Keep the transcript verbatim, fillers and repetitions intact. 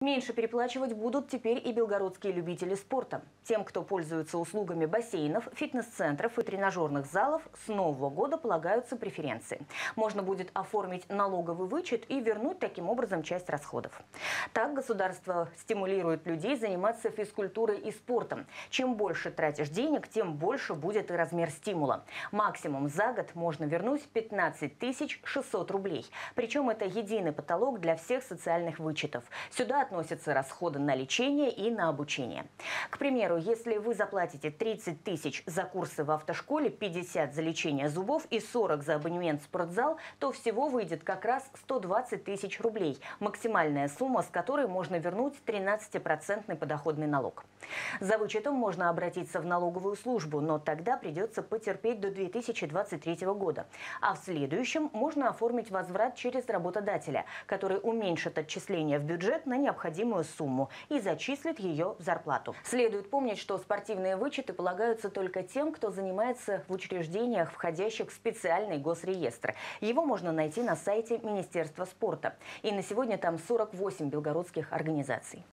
Меньше переплачивать будут теперь и белгородские любители спорта. Тем, кто пользуется услугами бассейнов, фитнес-центров и тренажерных залов, с нового года полагаются преференции. Можно будет оформить налоговый вычет и вернуть таким образом часть расходов. Так государство стимулирует людей заниматься физкультурой и спортом. Чем больше тратишь денег, тем больше будет и размер стимула. Максимум за год можно вернуть пятнадцать тысяч шестьсот рублей. Причем это единый потолок для всех социальных вычетов. Сюда относятся расходы на лечение и на обучение. К примеру, если вы заплатите тридцать тысяч за курсы в автошколе, пятьдесят за лечение зубов и сорок за абонемент в спортзал, то всего выйдет как раз сто двадцать тысяч рублей. Максимальная сумма, с которой можно вернуть тринадцатипроцентный подоходный налог. За вычетом можно обратиться в налоговую службу, но тогда придется потерпеть до две тысячи двадцать третьего года. А в следующем можно оформить возврат через работодателя, который уменьшит отчисления в бюджет на необходимые необходимую сумму и зачислит ее в зарплату. Следует помнить, что спортивные вычеты полагаются только тем, кто занимается в учреждениях, входящих в специальный госреестр. Его можно найти на сайте Министерства спорта. И на сегодня там сорок восемь белгородских организаций.